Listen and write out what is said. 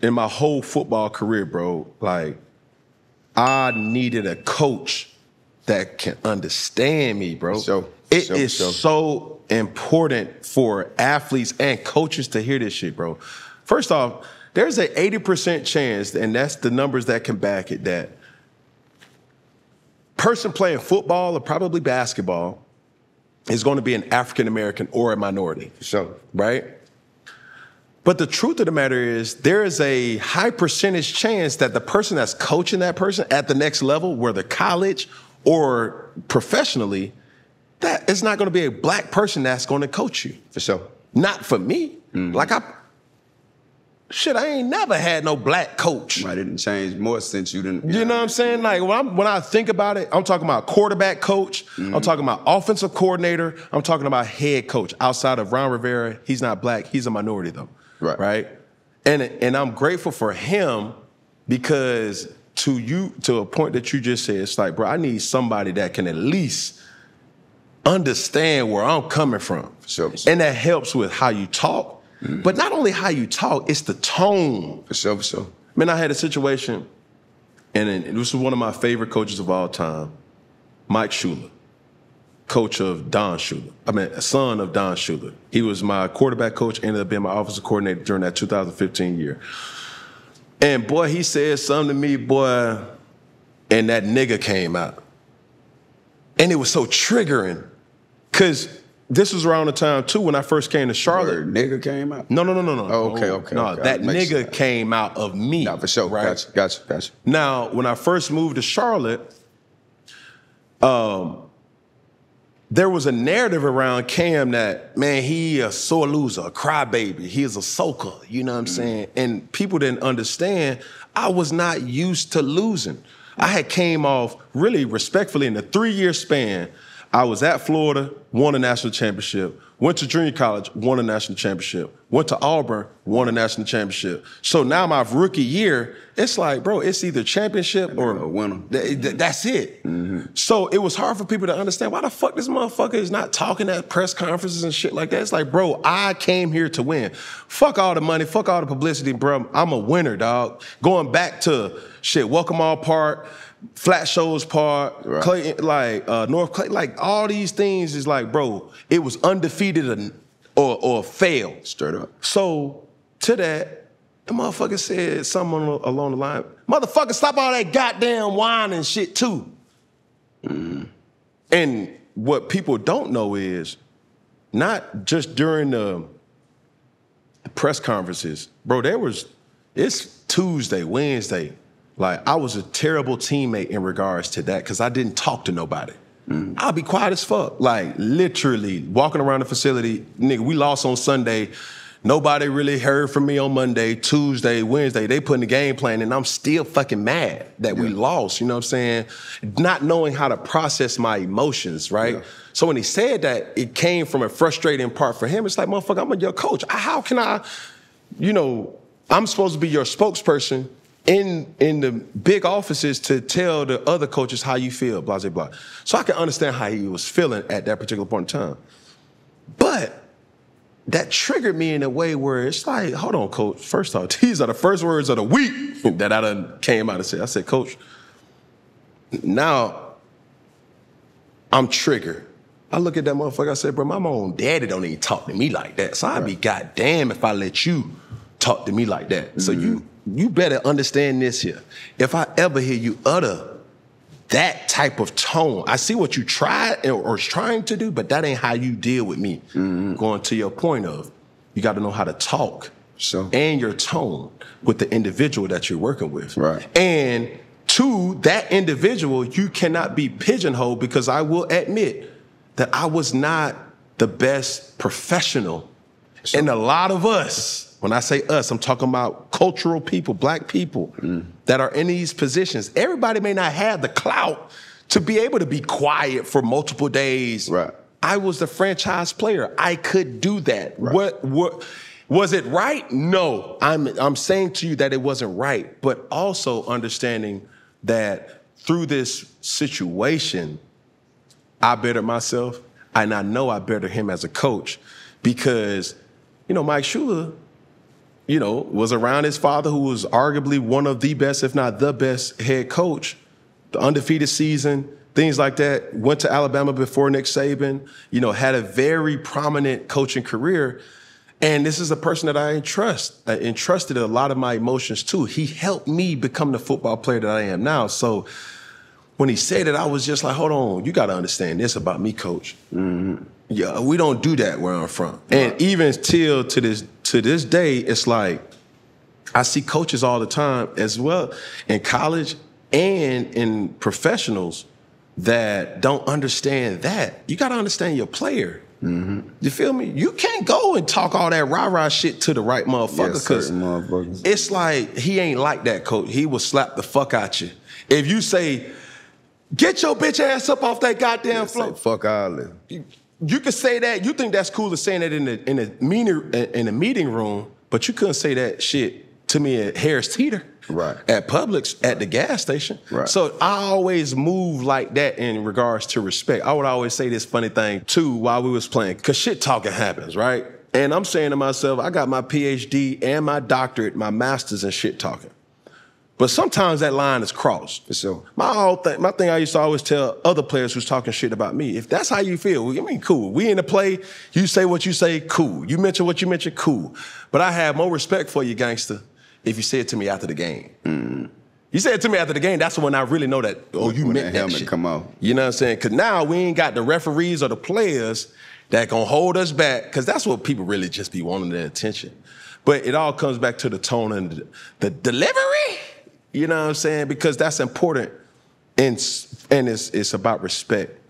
in my whole football career, bro, like, I needed a coach that can understand me, bro. It is so important for athletes and coaches to hear this shit, bro. First off, there's an 80% chance, and that's the numbers that can back it, that person playing football or probably basketball is going to be an African-American or a minority. Right? But the truth of the matter is there is a high percentage chance that the person that's coaching that person at the next level, whether college or professionally, that it's not going to be a black person that's going to coach you. Not for me. Like I ain't never had no black coach. I didn't change more since you didn't. You know what I'm saying? Like when I think about it, I'm talking about quarterback coach. I'm talking about offensive coordinator. I'm talking about head coach. Outside of Ron Rivera, he's not black. He's a minority though. Right. And I'm grateful for him because to a point that you just said, it's like, bro, I need somebody that can at least understand where I'm coming from. And that helps with how you talk. But not only how you talk, it's the tone. Man, I had a situation, and this was one of my favorite coaches of all time, Mike Shula, coach of Don Shula. A son of Don Shula. He was my quarterback coach, ended up being my offensive coordinator during that 2015 year. And boy, he said something to me, boy, and that nigga came out. And it was so triggering, because this was around the time, too, when I first came to Charlotte. Nigga came out? No. Oh, okay. No, that nigga came out of me. No, for sure. Right? Gotcha. Now, when I first moved to Charlotte, there was a narrative around Cam that, man, he a sore loser, a crybaby. He is a soaker, you know what I'm saying? And people didn't understand I was not used to losing. I had came off really respectfully in a 3-year span. I was at Florida, won a national championship, went to junior college, won a national championship, went to Auburn, won a national championship. So now my rookie year, it's like, bro, it's either championship or a winner. That's it. So it was hard for people to understand why the fuck this motherfucker is not talking at press conferences and shit like that. It's like, bro, I came here to win. Fuck all the money, fuck all the publicity, bro. I'm a winner, dog. Going back to shit, Welcome All Park, Flat Shoals Park, Clayton, North Clayton, like all these things is like, bro, it was undefeated or failed. Straight up. So to that, the motherfucker said something along the line, motherfucker, stop all that goddamn wine and shit too. And what people don't know is, not just during the press conferences, bro, it's Tuesday, Wednesday. Like, I was a terrible teammate in regards to that because I didn't talk to nobody. I'll be quiet as fuck. Like, literally, walking around the facility, nigga, we lost on Sunday. Nobody really heard from me on Monday, Tuesday, Wednesday. They putting the game plan, and I'm still fucking mad that we lost, you know what I'm saying? Not knowing how to process my emotions, right? So when he said that, it came from a frustrating part for him. It's like, motherfucker, I'm your coach. How can I, I'm supposed to be your spokesperson in the big offices to tell the other coaches how you feel, blah, blah, blah. So I can understand how he was feeling at that particular point in time. But that triggered me in a way where it's like, hold on, coach. First off, these are the first words of the week that I done came out and said. I said, coach, now I'm triggered. I look at that motherfucker, I said, bro, my own daddy don't even talk to me like that. So I'd be goddamn if I let you talk to me like that. So you better understand this here. If I ever hear you utter that type of tone, I see what you tried or is trying to do, but that ain't how you deal with me. Going to your point of, you got to know how to talk and your tone with the individual that you're working with. And to that individual, you cannot be pigeonholed, because I will admit that I was not the best professional. And a lot of us, when I say us, I'm talking about cultural people, black people that are in these positions. Everybody may not have the clout to be able to be quiet for multiple days. I was the franchise player. I could do that. What was it right? No. I'm saying to you that it wasn't right, but also understanding that through this situation, I bettered myself, and I know I bettered him as a coach, because, Mike Shula, you know, was around his father, who was arguably one of the best, if not the best, head coach. The undefeated season, things like that. Went to Alabama before Nick Saban. You know, had a very prominent coaching career. And this is a person that I entrusted a lot of my emotions to. He helped me become the football player that I am now. So when he said it, I was just like, hold on, you got to understand this about me, coach. Mm-hmm. Yeah, we don't do that where I'm from. And even till to this day, it's like I see coaches all the time as well in college and in professionals that don't understand that. You got to understand your player. Mm-hmm. You feel me? You can't go and talk all that rah-rah shit to the right motherfucker, because it's like he ain't like that, coach. He will slap the fuck out you. If you say, get your bitch ass up off that goddamn floor. Fuck all that. You can say that. You think that's cool to saying that in a meeting room, but you couldn't say that shit to me at Harris Teeter. Right. At Publix, at the gas station. Right. So I always move like that in regards to respect. I would always say this funny thing, too, while we was playing, because shit talking happens, right? And I'm saying to myself, I got my PhD and my doctorate, my master's in shit talking. But sometimes that line is crossed. For sure. My thing I used to always tell other players who's talking shit about me, if that's how you feel, I mean, cool. We in the play, you say what you say, cool. You mention what you mention, cool. But I have more respect for you, gangster, if you say it to me after the game. Mm. You say it to me after the game, that's when I really know that, oh, you meant that shit. Come out. You know what I'm saying? Because now we ain't got the referees or the players that gonna hold us back, because that's what people really just be wanting their attention. But it all comes back to the tone and the delivery. You know what I'm saying? Because that's important, and it's about respect.